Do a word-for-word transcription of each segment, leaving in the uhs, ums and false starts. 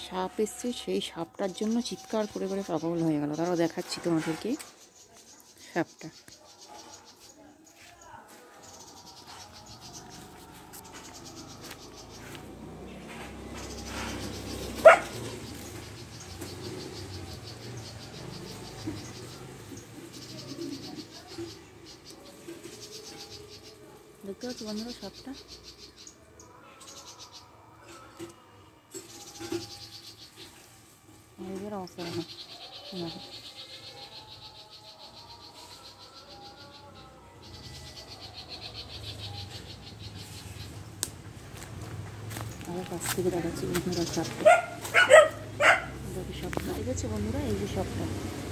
সাপ এসছে, সেই সাপটার জন্য চিৎকার করে করে পাগল হয়ে গেল। তারাও দেখাচ্ছি তোমাদেরকে সাপটা। দেখতে পাচ্ছ বন্ধুরা সাপটা? নিজের অবস্থা দেখো। আমার কাছ থেকে দেখাচ্ছি বন্ধুরা সাপটা। সাপটা ঠিক আছে বন্ধুরা, এই যে সাপটা।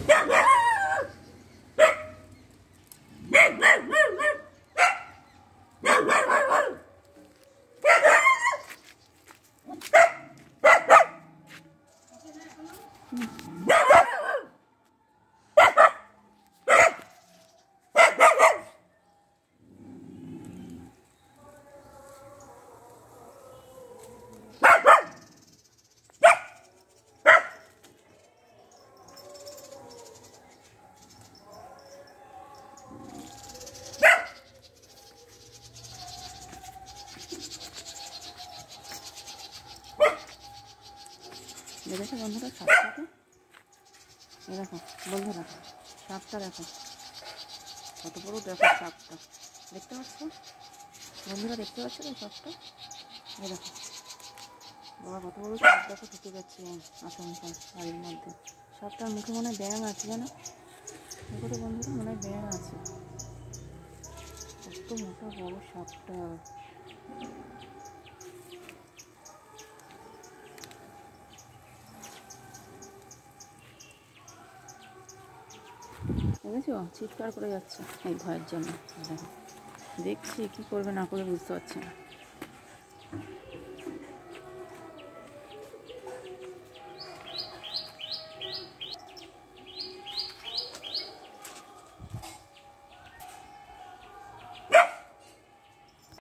দেখেছো বন্ধুরা সাপটাকে? এই দেখো বন্ধুরা সাপটা দেখো কত বড়, দেখো সাপটা দেখতে পাচ্ছ বন্ধুরা? দেখতে পাচ্ছ তো সাপটা? এই দেখো বাবা কত বড় সাপ, দেখো ঢুকে যাচ্ছে আশঙ্কা বাড়ির মধ্যে। সাপটার মুখে মনে হয় ব্যাঙ আছে, জানো? দেখো তো বন্ধুরা, মনে হয় ব্যাঙ আছে। কত মোটা বড় সাপটা। দেখেছো চিৎকার করে যাচ্ছে এই ভয়ের জন্য। দেখছি কি করবে না করবে বুঝতে পারছি না।